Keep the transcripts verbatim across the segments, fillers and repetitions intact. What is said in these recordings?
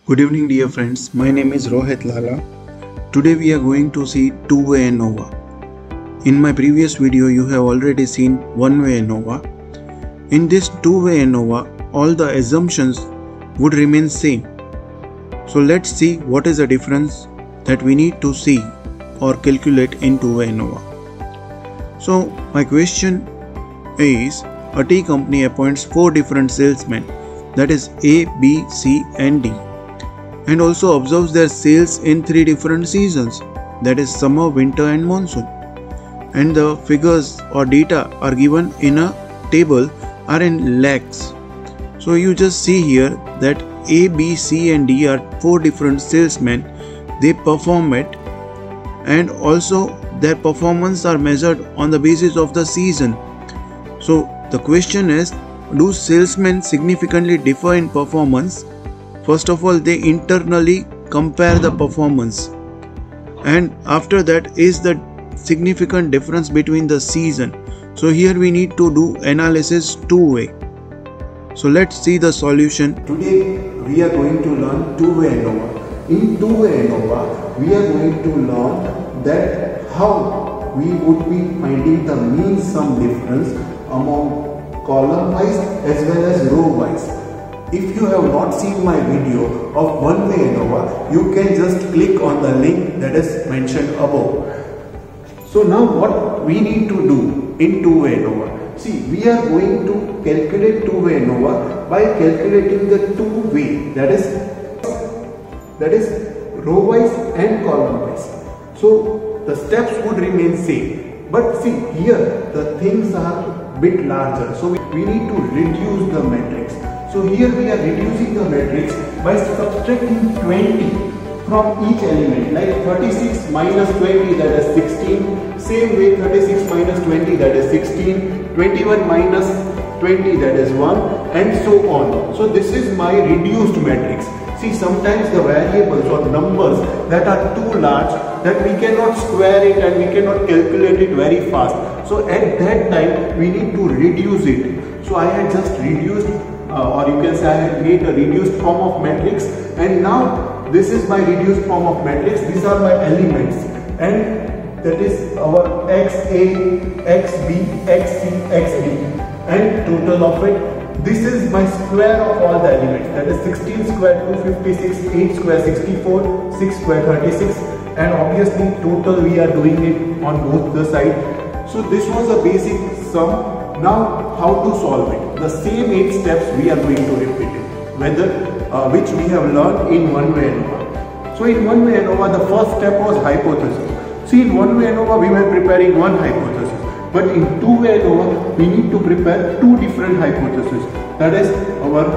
Good evening dear friends, my name is Rohit Lala. Today we are going to see two-way ANOVA. In my previous video you have already seen one-way ANOVA. In this two-way ANOVA, all the assumptions would remain same. So let's see what is the difference that we need to see or calculate in two-way ANOVA. So my question is, a tea company appoints four different salesmen, that is A, B, C and D, and also observes their sales in three different seasons, that is summer, winter and monsoon, and the figures or data are given in a table are in lakhs. So you just see here that A, B, C and D are four different salesmen. They perform it, and also their performance are measured on the basis of the season. So the question is, do salesmen significantly differ in performance? First of all, they internally compare the performance, and after that is the significant difference between the season. So here we need to do analysis two-way. So let's see the solution. Today we are going to learn two-way ANOVA. In two-way ANOVA, we are going to learn that how we would be finding the mean sum difference among column wise as well as row wise. If you have not seen my video of one-way ANOVA, you can just click on the link that is mentioned above. So now what we need to do in two-way ANOVA? See, we are going to calculate two-way ANOVA by calculating the two-way, that is that is row wise and column wise. So the steps would remain same, but see here the things are bit larger, so we, we need to reduce the matrix. So here we are reducing the matrix by subtracting twenty from each element, like thirty-six minus twenty, that is sixteen, same way thirty-six minus twenty, that is sixteen, twenty-one minus twenty, that is one, and so on. So this is my reduced matrix. See, sometimes the variables or numbers that are too large, that we cannot square it and we cannot calculate it very fast. So at that time we need to reduce it. So I had just reduced uh, or you can say I had made a reduced form of matrix, and now this is my reduced form of matrix. These are my elements, and that is our X A, X B, X C, X D, and total of it. This is my square of all the elements, that is sixteen square two hundred fifty-six, eight square sixty-four, six square thirty-six, and obviously total we are doing it on both the sides. So this was a basic sum. Now how to solve it? The same eight steps we are going to repeat it, whether uh, which we have learned in one-way ANOVA. So in one-way ANOVA, the first step was hypothesis. See, in one-way ANOVA we were preparing one hypothesis, but in two-way ANOVA we need to prepare two different hypotheses, that is our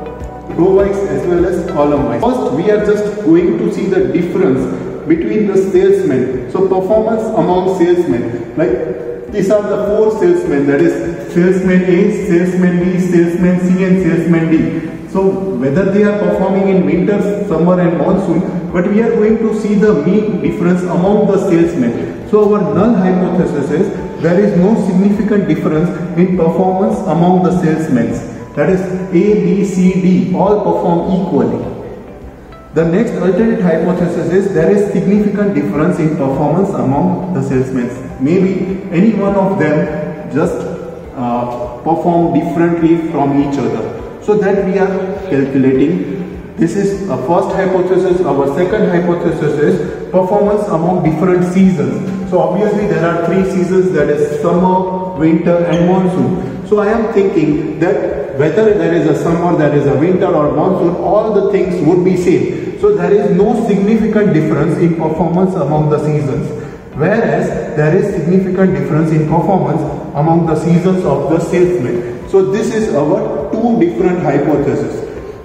row wise as well as column wise. First we are just going to see the difference between the salesmen. So performance among salesmen, like these are the four salesmen, that is salesman A, salesman B, salesman C and salesman D. So whether they are performing in winter, summer and monsoon, but we are going to see the mean difference among the salesmen. So our null hypothesis is there is no significant difference in performance among the salesmen. That is A, B, C, D all perform equally. The next alternate hypothesis is there is significant difference in performance among the salesmen. Maybe any one of them just uh, perform differently from each other. So that we are calculating. This is a first hypothesis. Our second hypothesis is performance among different seasons. So obviously there are three seasons, that is summer, winter and monsoon. So I am thinking that whether there is a summer, there is a winter or monsoon, all the things would be same. So there is no significant difference in performance among the seasons, whereas there is significant difference in performance among the seasons of the salesmen. So this is our two different hypotheses.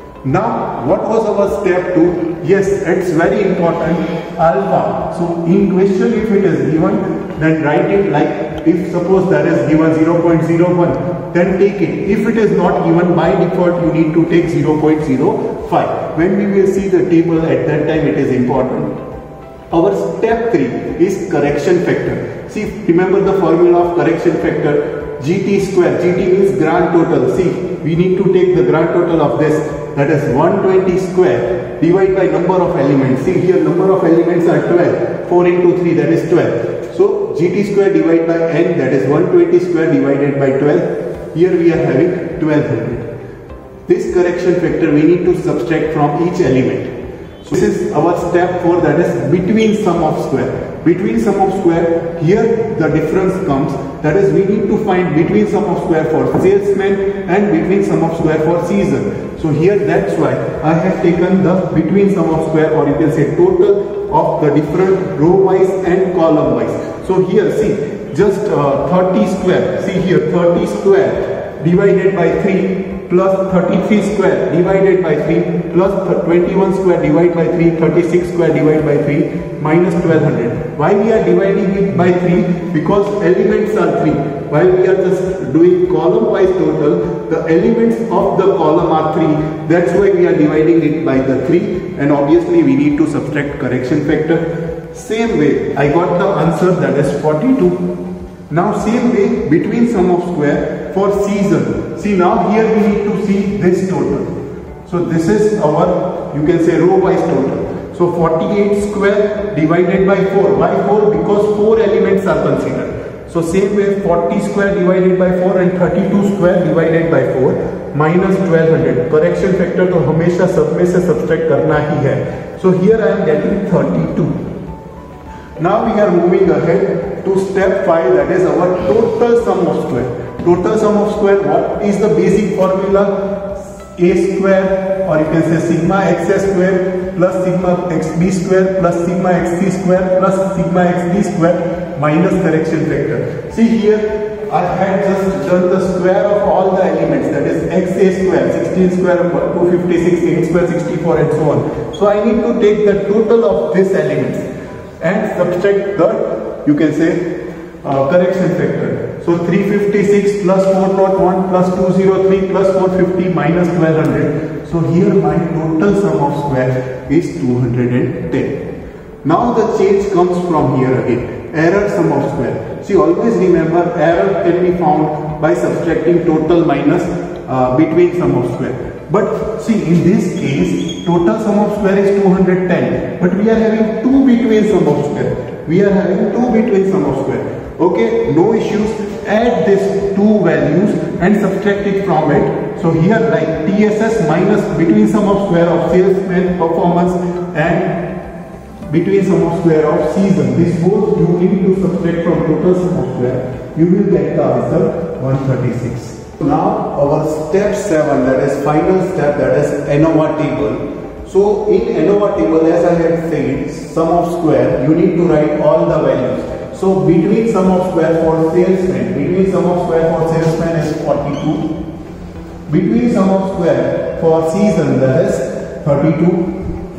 Now what was our step two? Yes, it's very important, alpha. So in question if it is given, then write it like, if suppose that is given zero point zero one, then take it. If it is not given, by default you need to take zero point zero five. When we will see the table, at that time it is important. Our step three is correction factor. See, remember the formula of correction factor, G T square. G T means grand total. See, we need to take the grand total of this. that is one hundred twenty square divided by number of elements. See here, number of elements are twelve. four into three, that is twelve. So gt square divided by n, that is one hundred twenty square divided by twelve. Here we are having twelve hundred. This correction factor we need to subtract from each element. So this is our step four, that is between sum of square. Between sum of square, here the difference comes, that is we need to find between sum of square for salesman and between sum of square for season. So here that's why I have taken the between sum of square, or you can say total of the different row wise and column wise. So here see, just uh, thirty square, see here thirty square divided by three plus thirty-three square divided by three plus twenty-one square divided by three, thirty-six square divided by three minus twelve hundred. Why we are dividing it by three? Because elements are three. While we are just doing column wise total, the elements of the column are three. That's why we are dividing it by the three, and obviously we need to subtract correction factor. Same way I got the answer, that is forty-two. Now same way between sum of square for season. See, now here we need to see this total. So this is our, you can say, row wise total. So forty-eight square divided by four. Why four? Because four elements are considered. So same way forty square divided by four and thirty-two square divided by four minus twelve hundred. Correction factor तो हमेशा सब में से subtract करना ही है. So here I am getting thirty-two. Now we are moving ahead to step five, that is our total sum of square. Total sum of square, what is the basic formula? A square, or you can say sigma x square plus sigma xb square plus sigma xc square plus sigma xd square minus correction factor. See here, I had just done the square of all the elements, that is xa square, sixteen square, two hundred fifty-six, eight square, sixty-four, and so on. So I need to take the total of these elements and subtract the, you can say, uh, correction factor. So three hundred fifty-six plus four hundred one plus two hundred three plus four hundred fifty minus twelve hundred. So here my total sum of square is two hundred ten. Now the change comes from here again. Error sum of square. See, always remember, error can be found by subtracting total minus uh, between sum of square. But see, in this case, total sum of square is two hundred ten. But we are having two between sum of square. We are having two between sum of square. Okay, no issues. Add these two values and subtract it from it. So here, like T S S minus between sum of square of salesman performance and between sum of square of season. This both you need to subtract from total sum of square. You will get the answer one hundred thirty-six. Now our step seven, that is final step, that is ANOVA table. So in ANOVA table, as I had said, sum of square, you need to write all the values. So between sum of square for salesman, between sum of square for salesman is forty-two. Between sum of square for season, that is thirty-two.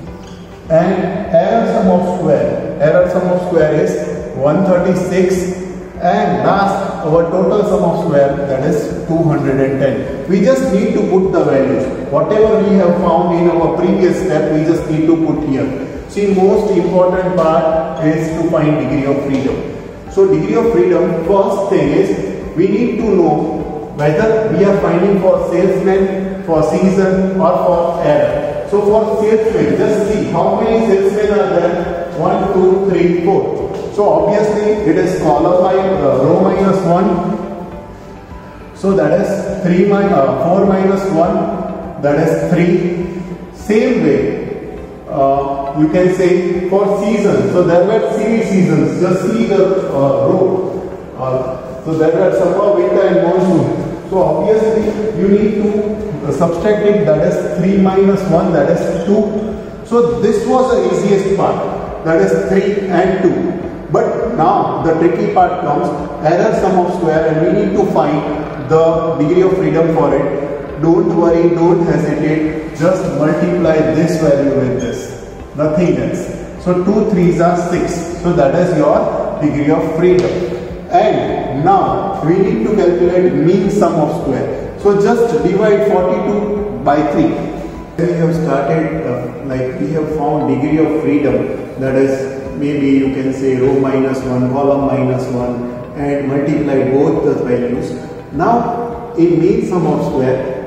And error sum of square, error sum of square is one hundred thirty-six. And last, our total sum of square, that is two hundred ten. We just need to put the values. Whatever we have found in our previous step, we just need to put here. See, most important part is to find degree of freedom. So degree of freedom, first thing is, we need to know whether we are finding for salesman, for season, or for error. So for salesman, just see how many salesmen are there. one, two, three, four. So obviously it is column by uh, row minus one. So that is three minus uh, four minus one. That is three. Same way, uh, you can say for season. So there were three seasons. Just see the uh, row. Uh, so there were summer, winter, and monsoon. So obviously you need to uh, subtract it. That is three minus one. That is two. So this was the easiest part. That is three and two. But now the tricky part comes, error sum of square, and we need to find the degree of freedom for it. Don't worry, don't hesitate, just multiply this value with this, nothing else. So two threes are six, so that is your degree of freedom. And now we need to calculate mean sum of square. So just divide forty-two by three. We have started, uh, like we have found degree of freedom, that is maybe you can say row minus one, column minus one, and multiply both the values. Now in mean sum of square,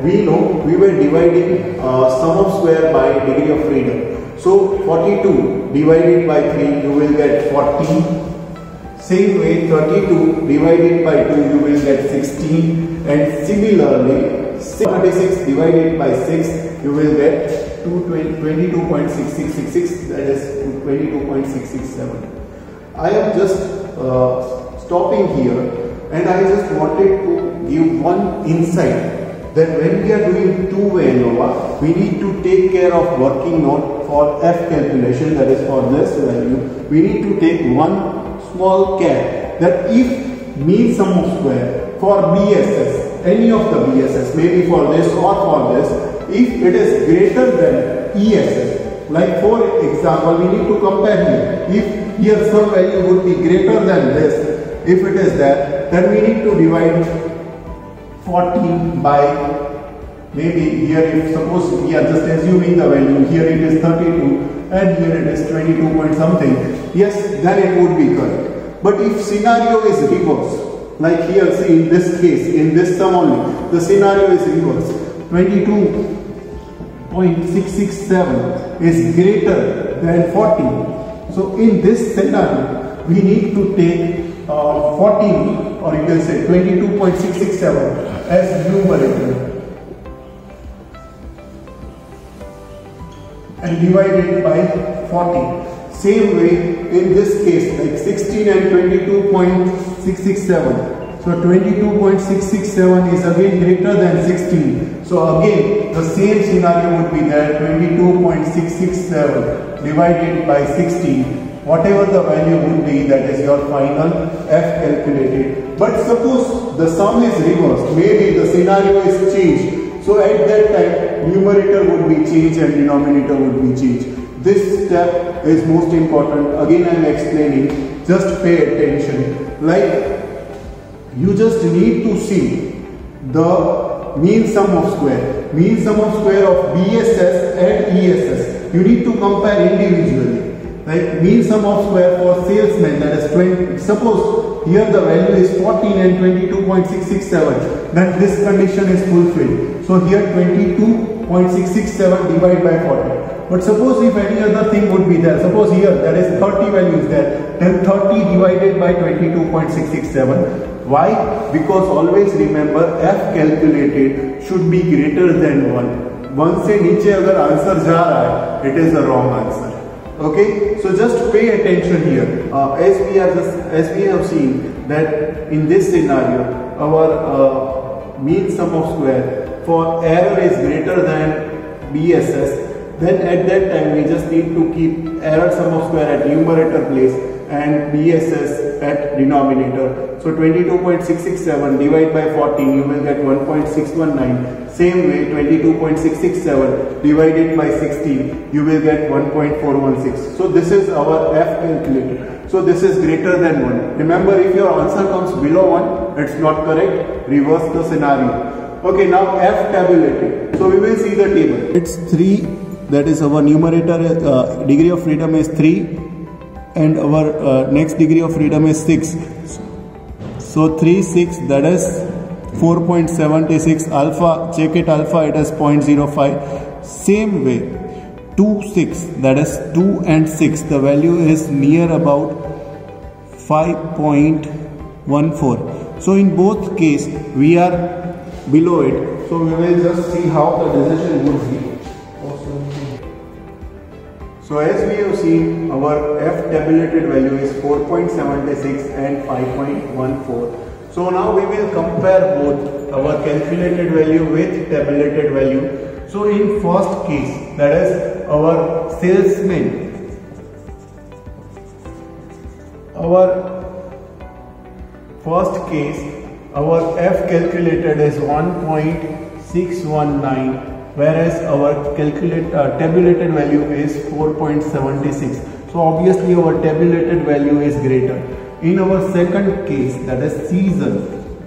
we know we were dividing uh, sum of square by degree of freedom. So forty-two divided by three, you will get forty. Same way, thirty-two divided by two, you will get sixteen. And similarly, thirty-six divided by six, you will get twenty-two point six six six six, that is twenty-two point six six seven. I am just uh, stopping here, and I just wanted to give one insight that when we are doing two-way ANOVA, we need to take care of working note for F calculation, that is for this value. We need to take one small care, that if mean sum of square for B S S, any of the B S S, maybe for this or for this, if it is greater than E S S, like for example, we need to compare here. If here some value would be greater than this, if it is that, then we need to divide forty by, maybe here if suppose we are just assuming the value, here it is thirty-two and here it is twenty-two point something, yes, then it would be correct. But if scenario is reverse, like here, see in this case, in this sum only, the scenario is reverse, twenty-two point six six seven is greater than forty. So in this scenario, we need to take uh, fourteen, or you can say twenty-two point six six seven as numerator and divide it by forty. Same way in this case, like sixteen and twenty-two point six six seven. So twenty-two point six six seven is again greater than sixteen. So again the same scenario would be there, twenty-two point six six seven divided by sixteen. Whatever the value would be, that is your final F calculated. But suppose the sum is reversed, maybe the scenario is changed. So at that time, numerator would be changed and denominator would be changed. This step is most important. Again, I am explaining. Just pay attention. Like, you just need to see the mean sum of square. Mean sum of square of B S S and E S S. You need to compare individually. Like mean sum of square for salesman, that is twenty. Suppose here the value is fourteen and twenty-two point six six seven. Then this condition is fulfilled. So here twenty-two point six six seven divided by forty. But suppose if any other thing would be there. Suppose here there is thirty values there. Then thirty divided by twenty-two point six six seven. Why? Because always remember F calculated should be greater than one. one से नीचे अगर answer जा रहा है, it is a wrong answer. Okay, so just pay attention here. Uh, as we are just, as we have seen that in this scenario, our uh, mean sum of square for error is greater than B S S. Then at that time we just need to keep error sum of square at numerator place and B S S at denominator. So twenty-two point six six seven divided by fourteen, you will get one point six one nine. Same way, twenty-two point six six seven divided by sixteen, you will get one point four one six. So this is our F calculated. So this is greater than one. Remember, if your answer comes below one, it's not correct. Reverse the scenario. Okay, now F tabulated. So we will see the table. It's three. That is our numerator uh, degree of freedom is three, and our uh, next degree of freedom is six. So three, six, that is four point seven six. Alpha, check it, alpha, it is zero point zero five. Same way, two, six, that is two and six, the value is near about five point one four. So in both case we are below it. So we will just see how the decision would be. So as we have seen, our F tabulated value is four point seven six and five point one four. So now we will compare both our calculated value with tabulated value. So in first case, that is our salesman, our first case, our F calculated is one point six one nine. Whereas our calculate uh, tabulated value is four point seven six. So obviously our tabulated value is greater. In our second case, that is season,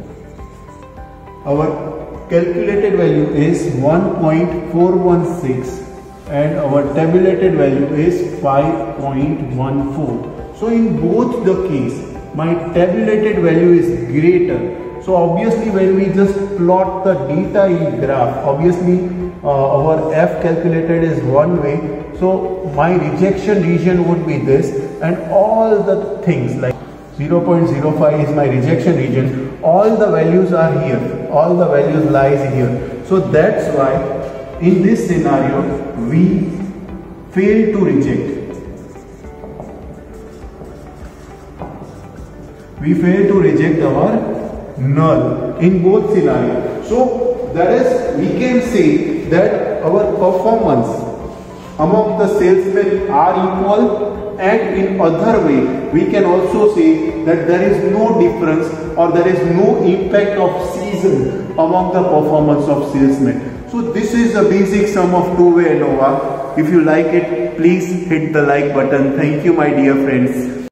our calculated value is one point four one six and our tabulated value is five point one four. So in both the case, my tabulated value is greater. So obviously when we just plot the delta E graph, obviously uh, our F calculated is one way. So my rejection region would be this, and all the things like zero point zero five is my rejection region. All the values are here. All the values lies here. So that's why in this scenario we fail to reject. We fail to reject our null in both scenarios. So that is, we can say that our performance among the salesmen are equal, and in other way we can also say that there is no difference or there is no impact of season among the performance of salesmen. So this is the basic sum of two-way ANOVA. If you like it, please hit the like button. Thank you, my dear friends.